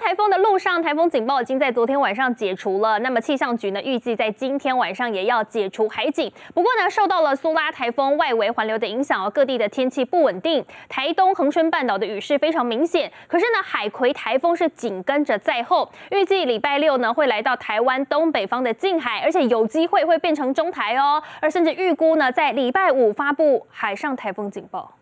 台风的路上，台风警报已经在昨天晚上解除了。那么气象局呢，预计在今天晚上也要解除海警。不过呢，受到了苏拉台风外围环流的影响，各地的天气不稳定。台东恒春半岛的雨势非常明显，可是呢，海葵台风是紧跟着在后。预计礼拜六呢，会来到台湾东北方的近海，而且有机会会变成中台哦。而甚至预估呢，在礼拜五发布海上台风警报。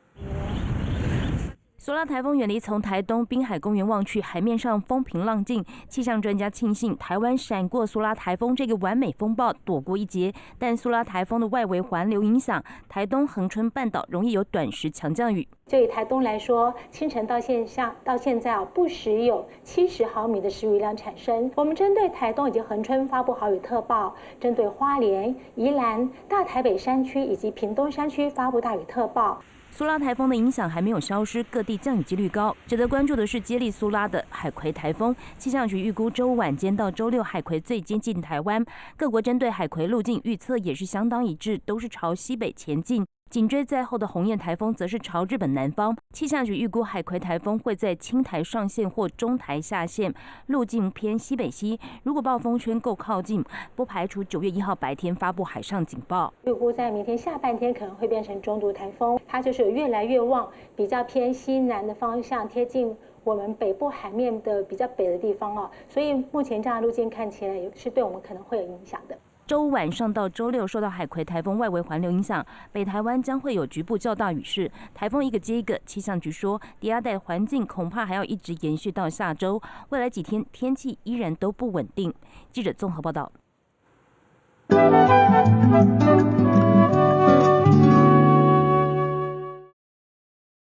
苏拉台风远离，从台东滨海公园望去，海面上风平浪静。气象专家庆幸台湾闪过苏拉台风这个完美风暴，躲过一劫。但苏拉台风的外围环流影响，台东恒春半岛容易有短时强降雨。 就以台东来说，清晨到现在不时有70毫米的时雨量产生。我们针对台东以及恒春发布豪雨特报，针对花莲、宜兰、大台北山区以及屏东山区发布大雨特报。 苏拉台风的影响还没有消失，各地降雨几率高。值得关注的是接力苏拉的海葵台风，气象局预估周五晚间到周六海葵最接近台湾。各国针对海葵路径预测也是相当一致，都是朝西北前进。紧追在后的鸿雁台风则是朝日本南方。气象局预估海葵台风会在青台上线或中台下线，路径偏西北西。如果暴风圈够靠近，不排除9月1号白天发布海上警报。 预估在明天下半天可能会变成中度台风，它就是有越来越旺，比较偏西南的方向，贴近我们北部海面的比较北的地方哦。所以目前这样的路径看起来也是对我们可能会有影响的。 周五晚上到周六，受到海葵台风外围环流影响，北台湾将会有局部较大雨势。台风一个接一个，气象局说，低压带环境恐怕还要一直延续到下周。未来几天天气依然都不稳定。记者综合报道。